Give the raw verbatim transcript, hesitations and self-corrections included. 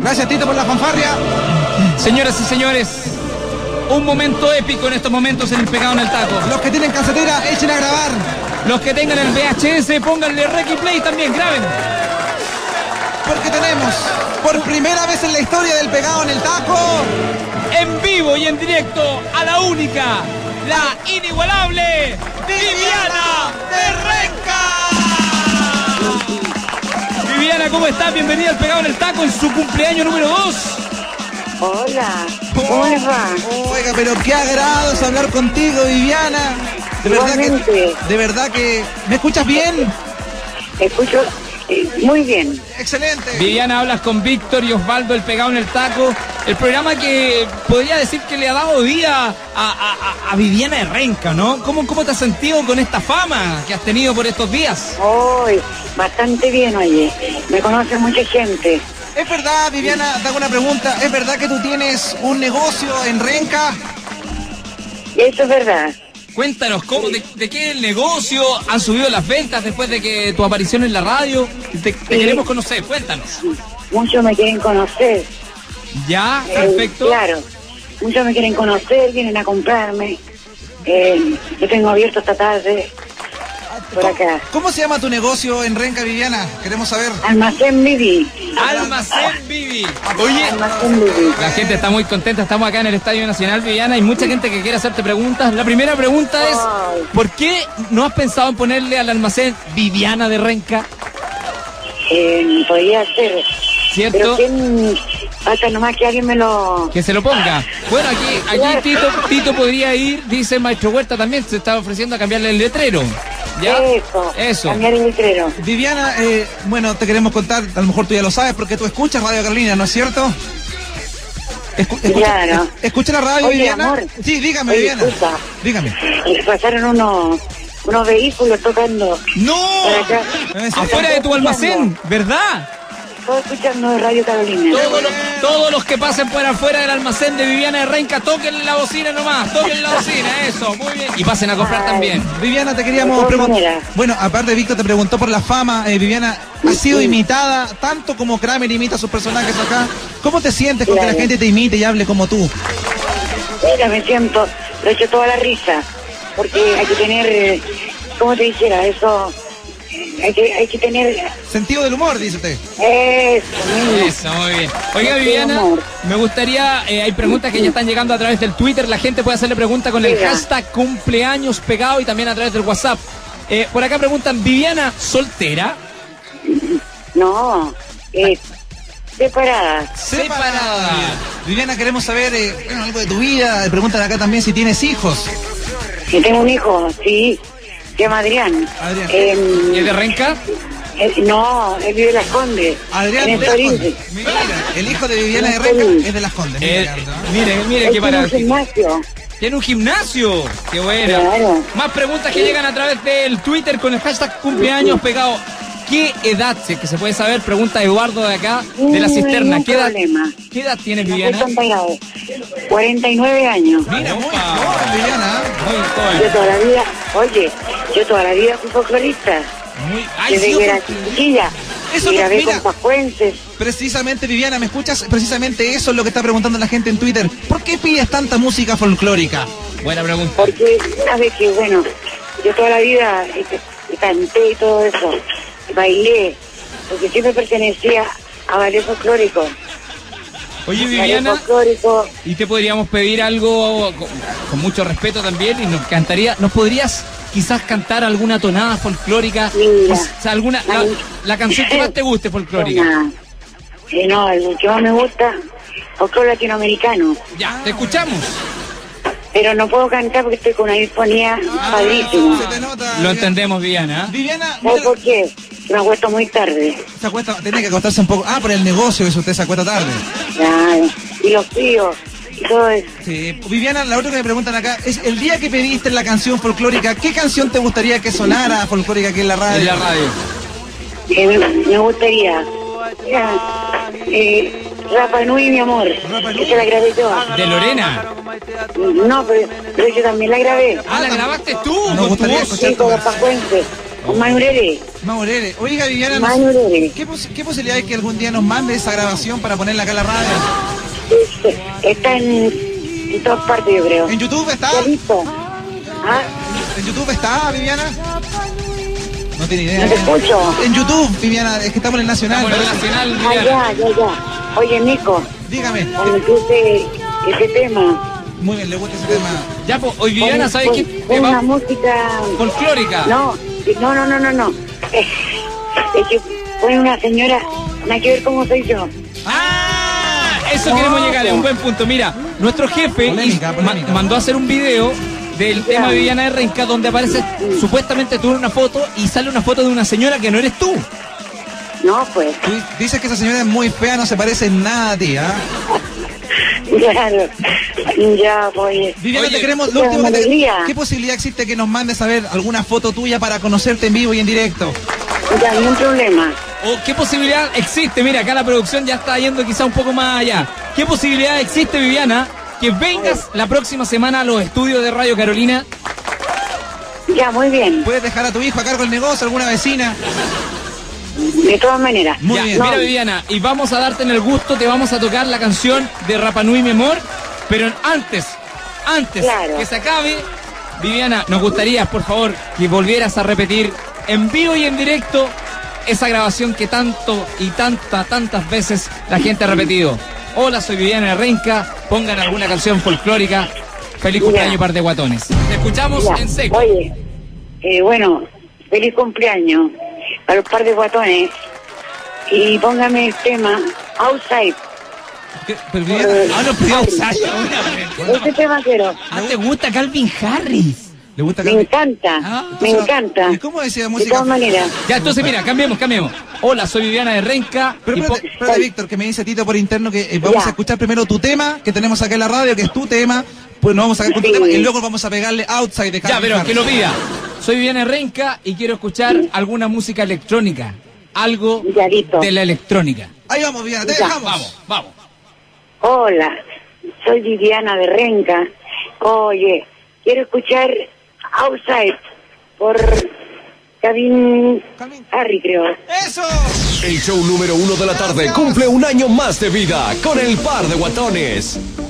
Gracias, Tito, por la fanfarria. Señoras y señores, un momento épico en estos momentos en el Pegado en el Taco. Los que tienen casetera, echen a grabar. Los que tengan el V H S, pónganle rec y play también, graben. Porque tenemos, por primera vez en la historia del Pegado en el Taco, en vivo y en directo, a la única, la inigualable Viviana de Renca. Viviana, ¿cómo estás? Bienvenida al Pegado en el Taco en su cumpleaños número dos. Hola, ¿cómo les va? Oiga, pero qué agrado es hablar contigo, Viviana. De verdad que, de verdad que, ¿me escuchas bien? Escucho eh, muy bien. Excelente. Viviana, hablas con Víctor y Osvaldo, el Pegado en el Taco, el programa que podría decir que le ha dado vida a, a, a Viviana de Renca, ¿no? ¿Cómo, ¿Cómo te has sentido con esta fama que has tenido por estos días? Hoy, bastante bien, oye. Me conoce mucha gente. ¿Es verdad, Viviana, te hago una pregunta, ¿es verdad que tú tienes un negocio en Renca? Eso es verdad. Cuéntanos, ¿cómo, de, de qué el negocio? ¿Han subido las ventas después de que tu aparición en la radio? Te, te sí. queremos conocer, cuéntanos. Muchos me quieren conocer. Ya, perfecto. Eh, claro, muchos me quieren conocer, vienen a comprarme. Eh, yo tengo abierto esta tarde por acá. ¿Cómo se llama tu negocio en Renca, Viviana? Queremos saber. Almacén Vivi. Almacén Vivi. Oye, Almacén Vivi. La gente está muy contenta, estamos acá en el Estadio Nacional, Viviana, hay mucha gente que quiere hacerte preguntas. La primera pregunta es, ¿por qué no has pensado en ponerle al almacén Viviana de Renca? Eh, podría ser. ¿Cierto? Pero quién, hasta nomás que alguien me lo... Que se lo ponga. Bueno, aquí, aquí Tito, Tito podría ir, dice el maestro Huerta también, se está ofreciendo a cambiarle el letrero. ¿Ya? Eso, Eso. Cambiar el letrero. Viviana, eh, bueno, te queremos contar, a lo mejor tú ya lo sabes, porque tú escuchas Radio Carolina, ¿no es cierto? Escu escucha, claro. ¿Escucha la radio, Oye, Viviana? amor. Sí, dígame, Oye, Viviana. escucha. Dígame. Pasaron unos, unos vehículos tocando. ¡No! Acá. Afuera de tu almacén, ¿verdad? Todo escuchando Radio Carolina. Todos los, todos los que pasen por afuera del almacén de Viviana de Renca, toquen la bocina nomás, toquen la bocina, eso, muy bien. Y pasen a comprar Ay. también. Viviana, te queríamos preguntar. Bueno, aparte Víctor te preguntó por la fama, eh, Viviana, has sido sí. imitada tanto como Kramer imita a sus personajes acá. ¿Cómo te sientes con Claro. que la gente te imite y hable como tú? Mira, me siento, lo he hecho toda la risa. Porque hay que tener, eh, ¿cómo te dijera? Eso, hay que, hay que tener... Sentido del humor, dice usted. Eso, mismo. Eso, muy bien. Oiga, Viviana, me gustaría, eh, hay preguntas que ya están llegando a través del Twitter, la gente puede hacerle preguntas con el Diga. hashtag cumpleaños pegado y también a través del WhatsApp. Eh, por acá preguntan, ¿Viviana soltera? No, eh, separada. Separada. Viviana, queremos saber eh, bueno, algo de tu vida. Preguntan acá también si tienes hijos. Yo tengo un hijo, sí, se llama Adrián. Adrián. Eh, ¿Y es de Renca? eh, no, él vive en Las Condes. Adrián en de Las Estoril. Condes. Mira, el hijo de Viviana de Renca es de Las Condes. Eh, Mira, ¿no? mire, mire Él qué tiene un paradójico. gimnasio. Tiene un gimnasio. Qué bueno. Claro. Más preguntas que llegan a través del Twitter con el hashtag cumpleaños pegado. ¿Qué edad, si es que se puede saber? Pregunta Eduardo de acá, de la cisterna. Ningún ¿Qué edad, problema. ¿Qué edad tienes, No Viviana? soy tan pegado. cuarenta y nueve años. Mira, Muy opa. joven, Viviana. Muy Yo joven. toda la vida, oye, yo toda la vida fui folclorista. Muy... Ay, Desde sí, que era opa. chiquilla. Eso y no- grabé mira. con pascuenses. Precisamente, Viviana, ¿me escuchas? Precisamente eso es lo que está preguntando la gente en Twitter. ¿Por qué pides tanta música folclórica? Buena pregunta. Porque, sabes que, bueno, yo toda la vida este, canté y todo eso. Bailé. Porque siempre pertenecía a ballet folclórico. Oye, Ballet Viviana, folclórico. y te podríamos pedir algo con, con mucho respeto también y nos cantaría, ¿nos podrías quizás cantar alguna tonada folclórica? Mira. O sea, alguna, la, la canción que más te guste folclórica. Una- eh, no, el que más me gusta, folclore latinoamericano. Ya, te escuchamos. Pero no puedo cantar porque estoy con una disfonía padrísima. Se te nota. Lo Viviana. entendemos, Viviana. Viviana, ¿Sabes mira, por qué? Me acuesto muy tarde. se acuesta, tiene que acostarse un poco. Ah, por el negocio, eso usted se acuesta tarde. Claro. Y los tíos y todo eso. Sí. Viviana, la otra que me preguntan acá es el día que pediste la canción folclórica, ¿qué canción te gustaría que sonara folclórica aquí en la radio? En la radio. Eh, me, me gustaría. Ya, eh, Rapa Nui, mi amor. Rapa Nui. Esa la grabé yo. De Lorena. No, pero, pero yo también la grabé. Ah, ¿la grabaste tú? Nos con tu gustaría voz? escuchar Sí, con los pascuenses. Con Manurere. Maurere. Oiga, Viviana, no- Manurere. ¿qué, pos qué posibilidad hay que algún día nos mande esa grabación para ponerla acá en la radio? Está en, en todas partes, yo creo. ¿En YouTube está? ¿Ya listo? ¿Ah? ¿En YouTube está, Viviana? No tiene idea. No te escucho. En YouTube, Viviana, es que estamos en el Nacional. Estamos en el Nacional, Ah, Viviana. ya, ya, ya. Oye, Nico, Dígame. cuando ese, ese tema, Muy bien, le gusta ese tema. Ya, pues, hoy Viviana, pon- ¿sabes pon- qué? pon Te va- una música... Folclórica. No, no, no, no, no, no. Es, es que pone una señora, nada que ver cómo soy yo. ¡Ah! Eso No, queremos llegar, es un pues. buen punto. Mira, nuestro jefe Polémica, hizo- polémica. ma- mandó a hacer un video del Ya. tema de Viviana de Renca donde aparece supuestamente tú en una foto y sale una foto de una señora que no eres tú. No, pues, Tú dices que esa señora es muy fea, no se parece en nada a ti, ¿ah? claro. Ya, pues. Viviana, Oye, te queremos, qué lo último que te- alegría. ¿qué posibilidad existe que nos mandes a ver alguna foto tuya para conocerte en vivo y en directo? Ya, ningún problema. ¿O qué posibilidad existe? Mira, acá la producción ya está yendo quizá un poco más allá. ¿Qué posibilidad existe, Viviana, que vengas la próxima semana a los estudios de Radio Carolina? Ya, muy bien. ¿Puedes dejar a tu hijo a cargo del negocio, alguna vecina? De todas maneras. Muy Ya, bien. Mira, No. Viviana, y vamos a darte en el gusto, te vamos a tocar la canción de Rapa Nui Mi Amor, pero antes, antes Claro. que se acabe, Viviana, nos gustaría, por favor, que volvieras a repetir en vivo y en directo esa grabación que tanto y tanta, tantas veces la gente ha repetido. Hola, soy Viviana Renca, pongan alguna canción folclórica. Feliz Ya. cumpleaños, par de guatones. Te escuchamos Ya. en seco. Oye, eh, bueno, feliz cumpleaños para los par de guatones. Y póngame el tema Outside. ¿Qué? Pero Viviana, Ah, no, pero Harris. Sasha, Ese tema quiero. Ah, ¿te gusta Calvin Harris? ¿le gusta Me Carmen? encanta, Ah, me Entonces, encanta. ¿y cómo decía De música? todas maneras. Ya, entonces mira, cambiemos, cambiemos. Hola, soy Viviana de Renca. Pero y po- espérate, espérate, Víctor, que me dice Tito por interno que eh, vamos Ya. a escuchar primero tu tema, que tenemos acá en la radio, que es tu tema, pues nos vamos a sacar con tu Sí. tema, y luego vamos a pegarle Outside de ya, Calvin pero Harris. que lo pida. Soy Viviana de Renca y quiero escuchar alguna música electrónica. Algo Ya, listo. de la electrónica. Ahí vamos, Viviana, te Ya. dejamos. Vamos, vamos. Hola, soy Viviana de Renca. Oye, quiero escuchar Outside por Calvin Calvin. Harry, creo. ¡Eso! El show número uno de la tarde cumple un año más de vida con el par de guatones.